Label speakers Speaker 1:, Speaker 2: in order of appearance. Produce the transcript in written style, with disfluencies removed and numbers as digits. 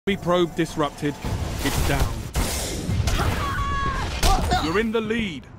Speaker 1: Probe disrupted. It's down. You're in the lead.